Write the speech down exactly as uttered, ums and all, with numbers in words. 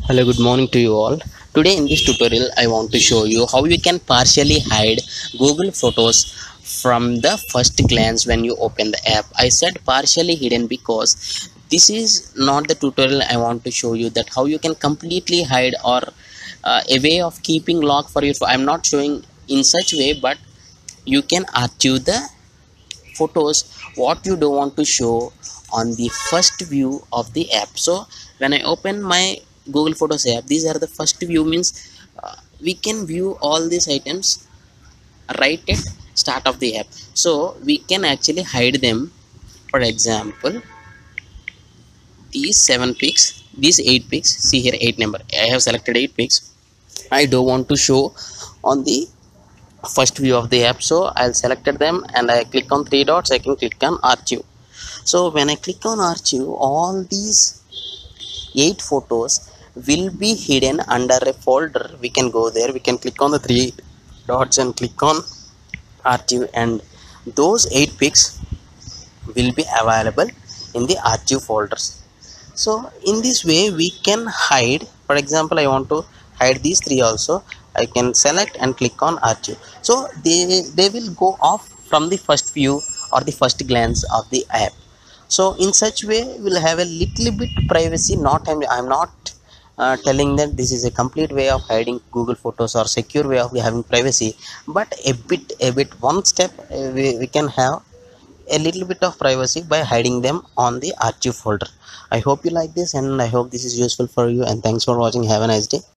Hello, good morning to you all. Today in this tutorial I want to show you how you can partially hide Google Photos from the first glance when you open the app. I said partially hidden because this is not the tutorial. I want to show you that how you can completely hide or uh, a way of keeping log for your phone. I'm not showing in such way, but you can archive the photos what you don't want to show on the first view of the app. So when I open my Google Photos app, these are the first view means uh, we can view all these items right at start of the app, so we can actually hide them. For example, these seven pics, these eight pics, see here eight number, I have selected eight pics. I don't want to show on the first view of the app, so I'll selected them and I click on three dots. I can click on archive. So when I click on archive, all these eight photos will be hidden under a folder. We can go there, we can click on the three dots and click on archive, and those eight pics will be available in the archive folders. So in this way we can hide. For example, I want to hide these three also. I can select and click on archive, so they they will go off from the first view or the first glance of the app. So in such way we'll have a little bit privacy. Not i'm, I'm not uh, telling that this is a complete way of hiding Google Photos or secure way of having privacy, but a bit a bit one step uh, we, we can have a little bit of privacy by hiding them on the archive folder. I hope you like this, and I hope this is useful for you, and thanks for watching. Have a nice day.